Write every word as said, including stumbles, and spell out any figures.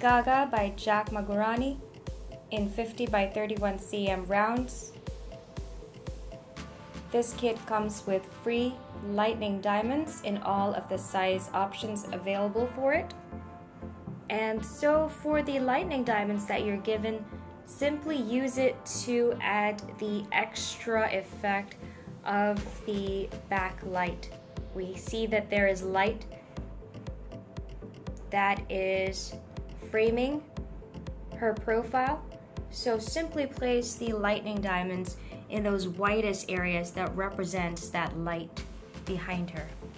Gaga by Jack Magurany in fifty by thirty-one centimeter rounds. This kit comes with free lightning diamonds in all of the size options available for it. And so for the lightning diamonds that you're given, simply use it to add the extra effect of the backlight. We see that there is light that is framing her profile. So simply place the lightning diamonds in those whitest areas that represents that light behind her.